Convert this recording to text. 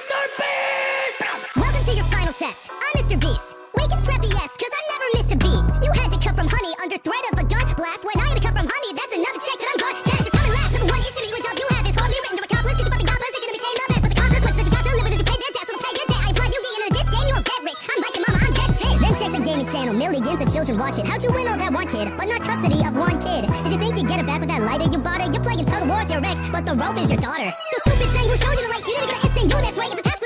Mrbeats! Welcome to your final test. I'm Mrbeats. We can scrap the S, cause I never missed a beat. You had to cut from honey under threat of a gun blast. When I had to cut from honey, that's another check that I'm gone. Cash, you're coming last. Number one is to meet with dub. You have this home, you written to accomplish. Get your fucking job, position to became the best. But the consequences that you got to live with is you pay their debt. So to pay your debt, I applaud you getting into this game. You won't get rich. I'm like your mama, I'm dead sick. Then check the gaming channel. Millions of children watch it. How'd you win all that one kid, but not custody of one kid? Did you think you'd get it back with that lighter you bought it? You're playing tug of war with your ex, but the rope is your daughter. So stupid saying we'll show you the light. You didn't get an SNU, that's right. If the test